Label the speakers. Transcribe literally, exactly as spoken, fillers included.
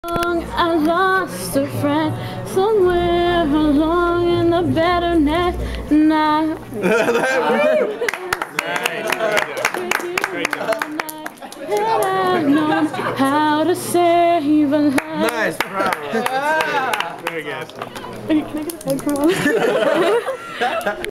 Speaker 1: I lost a friend somewhere along in the betterness, and I had I known how to save a life.
Speaker 2: Nice, bravo.
Speaker 3: Yeah. Very good.
Speaker 1: Can I get a headphone?